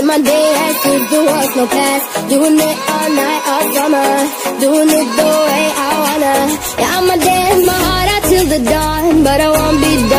my day as if there was no past. Doing it all night, all summer, doing it the way I wanna. Yeah, I'ma dance my heart out till the dawn, but I won't be done.